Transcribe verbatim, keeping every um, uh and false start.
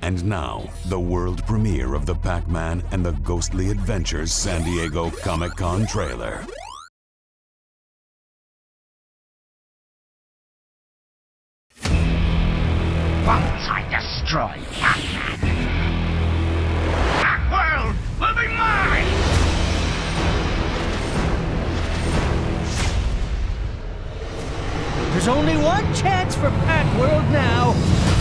And now, the world premiere of the Pac-Man and the Ghostly Adventures San Diego Comic-Con trailer. Once I destroy Pac-Man, that world will be mine! There's only one chance for Pac World now.